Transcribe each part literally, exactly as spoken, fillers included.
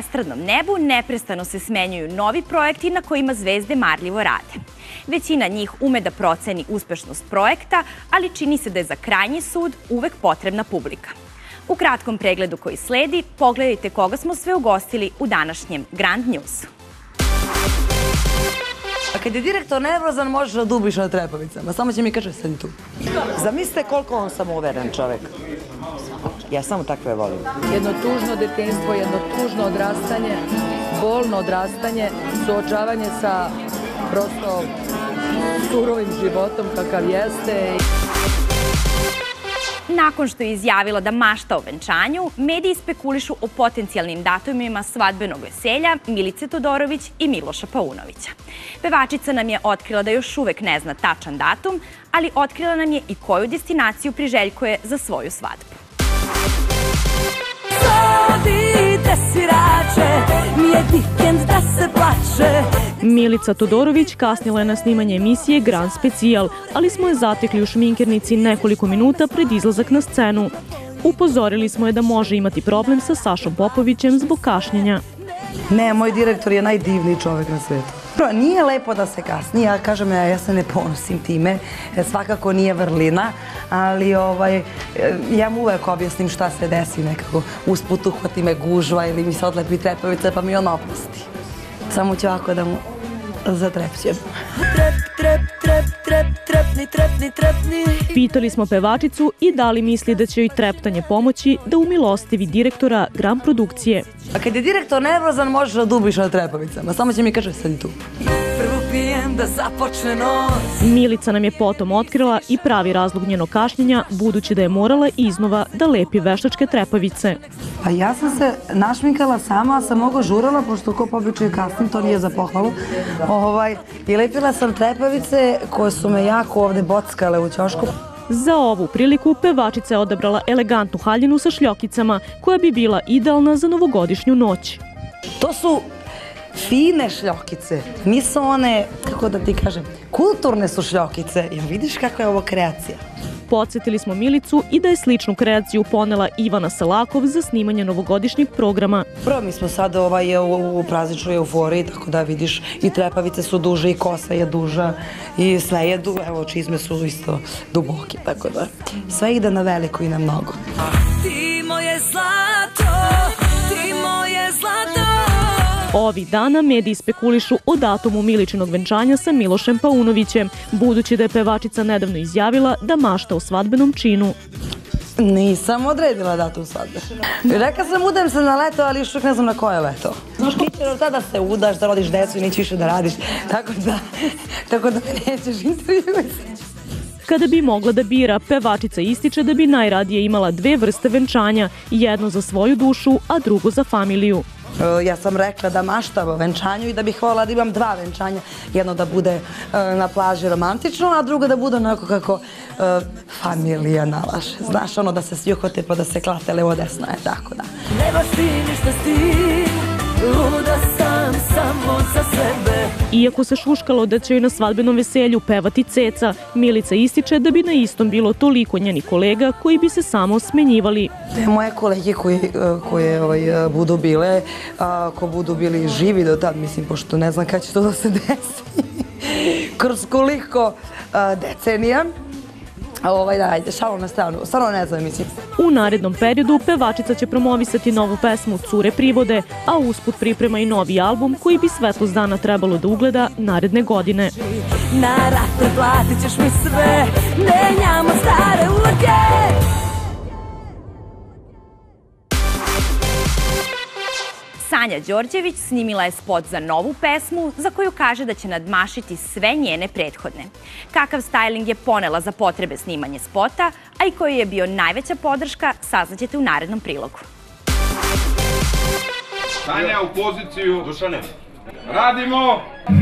estradnom nebu neprestano se smenjuju novi projekti na kojima zvezde marljivo rade. Većina njih ume da proceni uspešnost projekta, ali čini se da je za krajnji sud uvek potrebna publika. U kratkom pregledu koji sledi, pogledajte koga smo sve ugostili u današnjem Grand Newsu. A kad je direktor nervozan, možeš da dubiš na trepavicama. Samo će mi kaže, sedi tu. Zamislite koliko on samouveren čovek. Ja samo takve volim. Jedno tužno detinjstvo, jedno tužno odrastanje, bolno odrastanje, suočavanje sa prosto surovim životom kakav jeste. Nakon što je izjavila da mašta o venčanju, mediji spekulišu o potencijalnim datumima svadbenog veselja Milice Todorović i Miloša Paunovića. Pevačica nam je otkrila da još uvek ne zna tačan datum, ali otkrila nam je i koju destinaciju priželjkuje za svoju svadbu. Milica Todorović kasnila je na snimanje emisije Grand Specijal, ali smo je zatekli u šminkernici nekoliko minuta pred izlazak na scenu. Upozorili smo je da može imati problem sa Sašom Popovićem zbog kašnjenja. Ne, moj direktor je najdivniji čovek na svetu. Nije lepo da se kasni, ja kažem, ja se ne ponosim time, svakako nije vrlina, ali ja mu uvek objasnim šta se desi nekako. Usput uhvati me gužva ili mi se odlepi trepavica pa mi on opusti. Samo ću ovako da mu zatrepćem. Pitali smo pevačicu i da li misli da će joj treptanje pomoći da umilostivi direktora Grand produkcije. A kad je direktor nervozan, možeš da dubiš na trepavicama. Samo će mi kaže, sedi tu. Milica nam je potom otkrila i pravi razlog njenog kašnjenja, budući da je morala iznova da lepi veštačke trepavice. Pa ja sam se našminkala sama, sam mnogo žurala, pošto ko po običaju kasnim, to nije za pohvalu. I lepila sam trepavice koje su me jako ovde bockale u ćošku. Za ovu priliku pevačica je odabrala elegantnu haljinu sa šljokicama, koja bi bila idealna za novogodišnju noć. To su fine šljokice, nisu one, kako da ti kažem, kulturne su šljokice. Ja vidiš kakva je ovo kreacija. Podsjetili smo Milicu i da je sličnu kreaciju ponela Ivana Selakov za snimanje novogodišnjeg programa. Prvo, mi smo sad u prazničnoj euforiji, tako da vidiš i trepavice su duže i kosa je duža i sve je duže, evo čizme su isto duboke, tako da sve ide na veliko i na mnogo. Ti moje zlato, ti moje zlato. Ovih dana mediji spekulišu o datumu Miličinog venčanja sa Milošem Paunovićem, budući da je pevačica nedavno izjavila da mašta o svadbenom činu. Nisam odredila datum svadbe. Rekla sam, udam se na leto, ali još uvijek ne znam na koje leto. Znaš, ti ćeš tada se udaš, da rodiš decu i neće više da radiš, tako da me nećeš intervjuiti. Kada bi mogla da bira, pevačica ističe da bi najradije imala dve vrste venčanja, jedno za svoju dušu, a drugo za familiju. Ja sam rekla da maštam o venčanju i da bih voljela da imam dva venčanja. Jedno da bude na plaži romantično, a drugo da bude onako kako familija nalaže. Znaš, ono da se svi uhvate pa da se klate levo desno, je tako da. Ne baš ti ništa s tim, luda sam samo za sebe. Iako se šuškalo da će joj na svadbenom veselju pevati Ceca, Milica ističe da bi na istom bilo toliko njenih kolega koji bi se samo smenjivali. Moje kolege koje budu bile, ako budu bili živi do tad, mislim, pošto ne znam kada će to da se desi, kroz koliko decenija. Ovaj, da, ajde, šalo na stranu, stvarno ne znam, mislim. U narednom periodu pevačica će promovisati novu pesmu Cure privode, a usput priprema i novi album koji bi svetlost dana trebalo da ugleda naredne godine. Na rate platit ćeš mi sve, menjamo stare uloge. Sanja Đorđević snimila je spot za novu pesmu za koju kaže da će nadmašiti sve njene prethodne. Kakav styling je ponela za potrebe snimanja spota, a i koji je bio najveća podrška, saznaćete u narednom prilogu. Sanja u poziciju. Dušane. Radimo!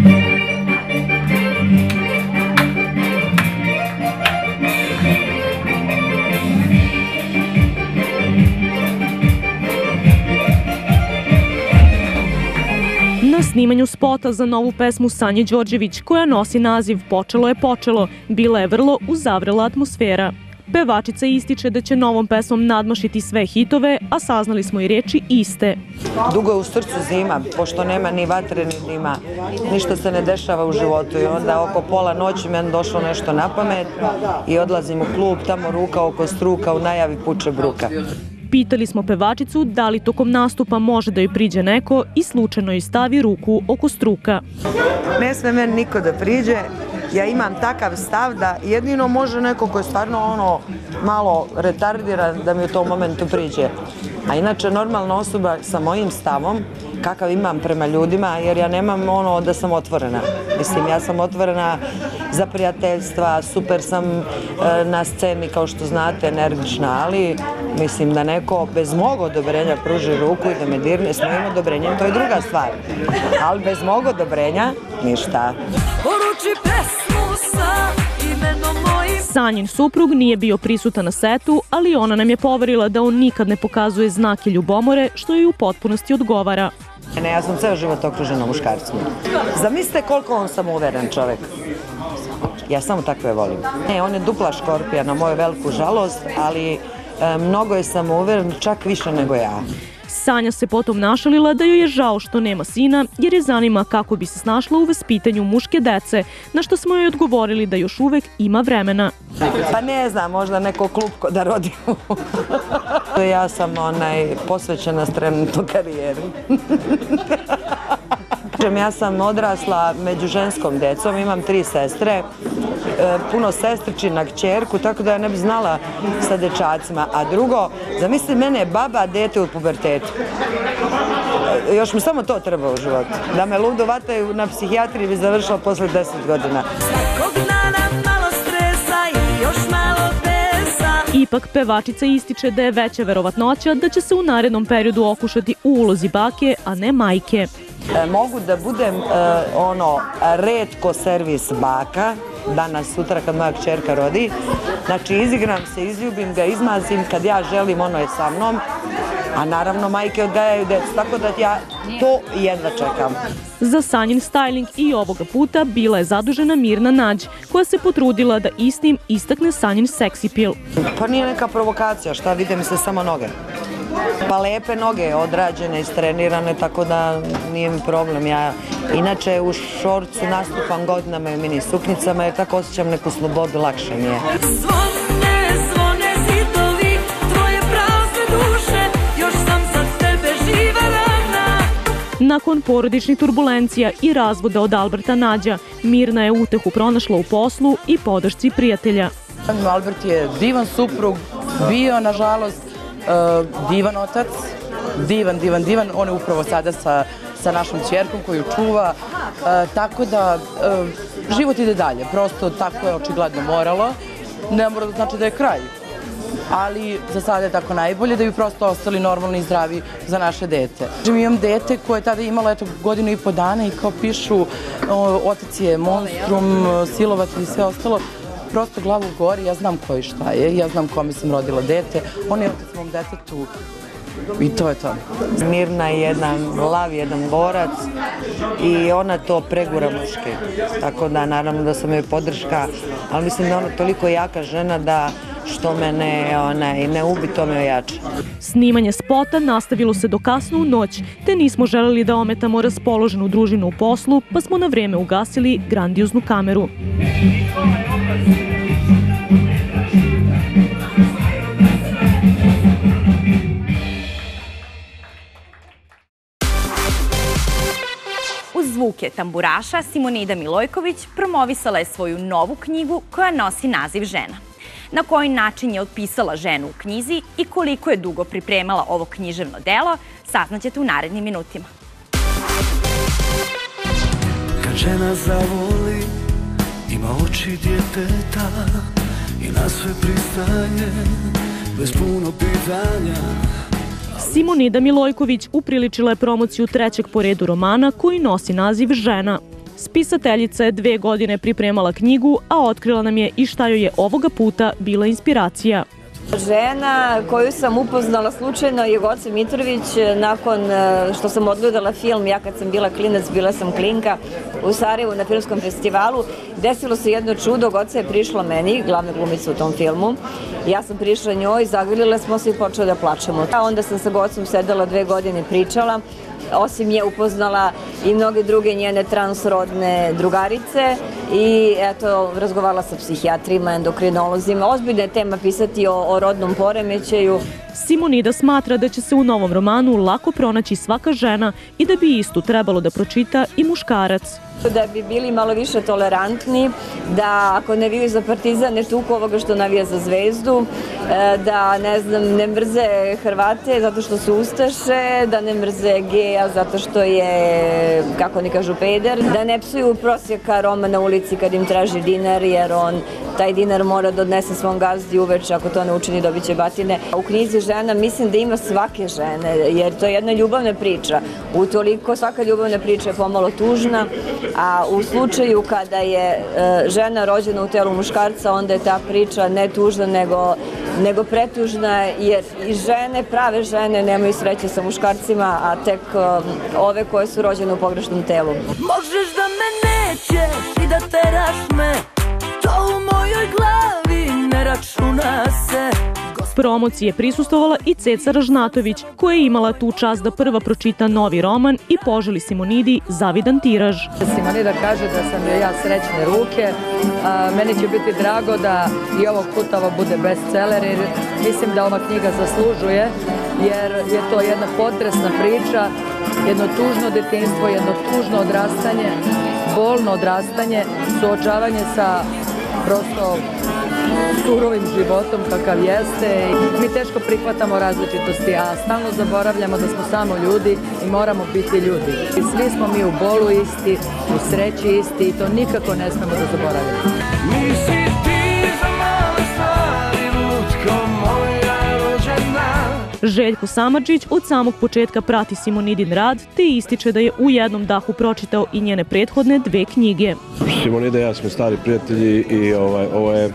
Na snimanju spota za novu pesmu Sanje Đorđević, koja nosi naziv Počelo je počelo, bila je vrlo uzavrela atmosfera. Pevačica ističe da će novom pesmom nadmašiti sve hitove, a saznali smo i reči iste. Dugo je u srcu zima, pošto nema ni vatre ni dima, ništa se ne dešava u životu i onda oko pola noći meni došlo nešto na pamet i odlazim u klub, tamo ruka oko struka, u najavi puče bruka. Pitali smo pevačicu da li tokom nastupa može da joj priđe neko i slučajno joj stavi ruku oko struka. Ne sme meni niko da priđe, ja imam takav stav da jedino može neko ko je stvarno ono malo retardiran da mi u tom momentu priđe. A inače normalna osoba sa mojim stavom, kakav imam prema ljudima, jer ja nemam ono da sam otvorena. Mislim, ja sam otvorena za prijateljstva, super sam e, na sceni, kao što znate, energična, ali mislim da neko bez mog odobrenja pruži ruku i da me dirne s mojim odobrenjem, to je druga stvar. Ali bez mog odobrenja, ništa. Poruči pesmu sa imenom mojim. Sanjin suprug nije bio prisutan na setu, ali ona nam je poverila da on nikad ne pokazuje znake ljubomore, što joj u potpunosti odgovara. Ne, ja sam ceo život okružena muškarcima. Zamislite koliko on samouveren čovek. Ja samo takve volim. Ne, on je dupla škorpija na moju veliku žalost, ali e, mnogo je samouveren, čak više nego ja. Sanja se potom našalila da joj je žao što nema sina, jer je zanima kako bi se snašla u vaspitanju muške dece, na što smo joj odgovorili da još uvek ima vremena. Pa ne znam, možda neko klupko da rodi. Ja sam onaj, posvećena trenutno karijeri. Ja sam odrasla među ženskom decom, imam tri sestre, puno sestričina, kćerku, tako da ja ne bi znala sa dečacima. A drugo, zamisli, mene je baba, dete u pubertetu. Još mi samo to treba u životu. Da me ludo vataju na psihijatriji bi završila posle deset godina. Ipak pevačica ističe da je veća verovatnoća da će se u narednom periodu okušati u ulozi bake, a ne majke. E, mogu da budem e, ono retko servis baka, danas, sutra kad moja kćerka rodi. Znači izigram se, izljubim ga, izmazim, kad ja želim ono je sa mnom, a naravno majke odgajaju decu, tako da ja to jedva čekam. Za Sanjin styling i ovoga puta bila je zadužena Mirna Nađ, koja se potrudila da istim istakne Sanjin seksi pil. Pa nije neka provokacija, šta, vide mi se samo noge. Pa lepe noge, odrađene, istrenirane, tako da nije mi problem. Ja inače u šorcu nastupam godinama i mini suknicama, jer tako osjećam neku slobodu, lakše mi je. Zvone, zvone zidovi, tvoje prazne duše, još sam za tebe živa rana. Nakon porodičnih turbulencija i razvoda od Alberta Nađa, Mirna je utehu pronašla u poslu i podršci prijatelja. Albert je divan suprug, bio, nažalost, divan otac, divan, divan, divan. On je upravo sada sa, sa našom ćerkom koju čuva, tako da život ide dalje. Prosto tako je očigledno moralo. Ne mora da znači da je kraj, ali za sada je tako najbolje da bi prosto ostali normalni i zdravi za naše dete. Imam dete koje je tada imalo eto, godinu i po dana i kao pišu otac je monstrum, silovatelj i sve ostalo. Prosto glavu gori, ja znam koji šta je, ja znam kome sam rodila dete, on je otac mom detetu i to je to. Mirna je jedan lav, jedan borac i ona to pregura muški. Tako da naravno da sam joj podrška, ali mislim da ona toliko jaka žena da što me ne, onaj, ne ubi, to me ojača. Snimanje spota nastavilo se do kasno u noć, te nismo želeli da ometamo raspoloženu družinu u poslu, pa smo na vreme ugasili grandioznu kameru. Uz zvuke tamburaša Simonida Milojković promovisala je svoju novu knjigu koja nosi naziv Žena. Na koji način je otpisala ženu u knjizi i koliko je dugo pripremala ovo književno delo, saznaćete u narednim minutima. Kad žena zavoli, ima oči djeteta i na sve pristaje, bez puno pitanja. Simonida Milojković upriličila je promociju trećeg po redu romana koji nosi naziv Žena. Spisateljica je dve godine pripremala knjigu, a otkrila nam je i šta joj je ovoga puta bila inspiracija. Žena koju sam upoznala slučajno je Goce Mitrović nakon što sam odgledala film Ja kad sam bila klinac, bila sam klinka u Sarajevu na filmskom festivalu. Desilo se jedno čudo, Goce je prišla meni, glavna glumica u tom filmu, Ja sam prišla njoj, zagrlile smo se i počeli da plačemo. A onda sam sa Gocom sedela dve godine i pričala. Osim nje upoznala i mnoge druge njene transrodne drugarice i eto, razgovarala sa psihijatrima, endokrinolozima. Ozbiljna je tema pisati o, o rodnom poremećaju. Simonida smatra da će se u novom romanu lako pronaći svaka žena i da bi istu trebalo da pročita i muškarac. Da bi bili malo više tolerantni, da ako ne viju za Partizan ne tuku ovoga što navija za Zvezdu, da ne znam, ne mrze Hrvate zato što su ustaše, da ne mrze geja zato što je, kako oni kažu, peder, da ne psuju prosjeka Roma na ulici kad im traži dinar, jer on taj dinar mora da odnese svom gazdi uveče, ako to ne učini dobit će batine. U knjizi Žena mislim da ima svake žene, jer to je jedna ljubavna priča. Utoliko svaka ljubavna priča je pomalo tužna, a u slučaju kada je žena rođena u telu muškarca, onda je ta priča ne tužna, nego, nego pretužna, jer i žene, prave žene, nemaju sreće sa muškarcima, a tek ove koje su rođene u pogrešnom telu. Možeš da me nećeš i da teraš me, to u mojoj glavi ne računa se. Promociji je prisustovala i Ceca Ražnatović, koja je imala tu čast da prva pročita novi roman i poželi Simonidi zavidan tiraž. Simonida kaže da sam joj ja srećne ruke. A, meni će biti drago da i ovog puta ovo bude bestseller, jer mislim da ova knjiga zaslužuje, jer je to jedna potresna priča, jedno tužno detinjstvo, jedno tužno odrastanje, bolno odrastanje, suočavanje sa prosto surovim životom kakav jeste. Mi teško prihvatamo različitosti, a stalno zaboravljamo da smo samo ljudi i moramo biti ljudi. I svi smo mi u bolu isti, u sreći isti i to nikako ne smemo da zaboravimo. Nisi ti za male stvari, lutko moja rođena. Željko Samardžić od samog početka prati Simonidin rad, te ističe da je u jednom dahu pročitao i njene prethodne dve knjige. Simonida i ja smo stari prijatelji i ovaj, ovo je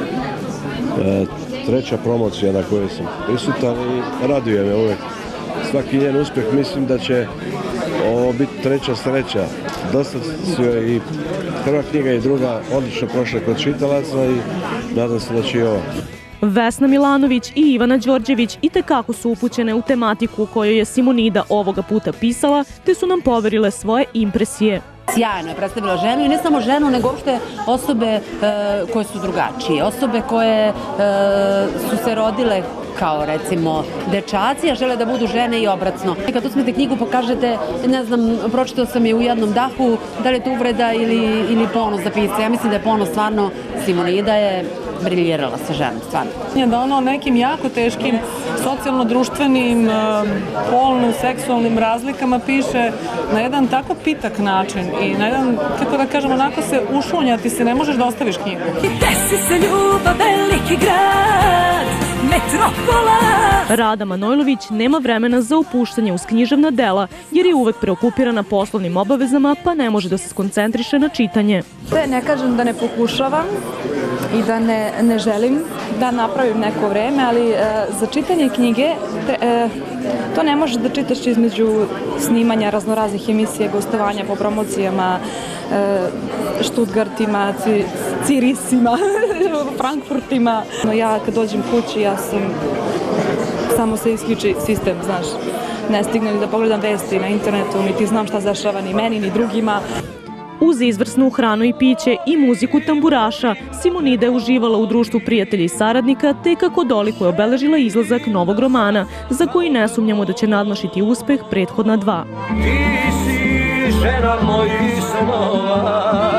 e, treća promocija na kojoj sam prisutan i raduje me uvek. Svaki njen uspjeh, mislim da će ovo biti treća sreća. Dosta su joj i prva knjiga i druga odlično prošle kod čitalaca i nadam se da će i ovo. Vesna Milanović i Ivana Đorđević itekako su upućene u tematiku kojoj je Simonida ovoga puta pisala, te su nam poverile svoje impresije. Sjajno je predstavila ženu i ne samo ženu, nego uopšte osobe e, koje su drugačije, osobe koje e, su se rodile kao recimo dečaci, a žele da budu žene i obratno. Kad uzmete knjigu pa kažete, ne znam, pročitao sam je u jednom dahu, da li je to uvreda ili, ili ponos za pisca. Ja mislim da je ponos stvarno, Simonida je briljirala sa ženom, stvarno. Da ono o nekim jako teškim socijalno-društvenim, polno-seksualnim razlikama piše na jedan tako pitak način i na jedan, kako da kažem, onako se ušunjati se, ne možeš da ostaviš knjigu. Desi se ljubav, veliki grad, metropola. Rada Manojlović nema vremena za upuštanje uz književna dela, jer je uvek preokupirana poslovnim obavezama, pa ne može da se skoncentriše na čitanje. Ne kažem da ne pokušavam i da ne, ne želim da napravim neko vreme, ali e, za čitanje knjige te, e, to ne možeš da čitaš između snimanja raznoraznih emisija, gostovanja po promocijama, e, Štutgartima, ci, Cirisima, Frankfurtima. No ja kad dođem kući, ja sam, samo se isključi sistem, znaš, ne stignem da pogledam vesti na internetu, niti znam šta zašava ni meni, ni drugima. Uz izvrsnu hranu i piće i muziku tamburaša, Simonida je uživala u društvu prijatelja i saradnika, te kako doliko je obeležila izlazak novog romana, za koji ne sumnjamo da će nadmašiti uspeh prethodna dva. Ti si žena mojih snova,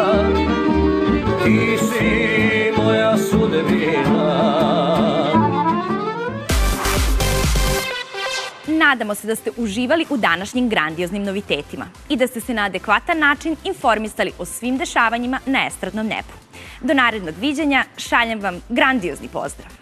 ti si moja sudbina. Nadamo se da ste uživali u današnjim grandioznim novitetima i da ste se na adekvatan način informisali o svim dešavanjima na estradnom nebu. Do narednog viđenja šaljem vam grandiozni pozdrav.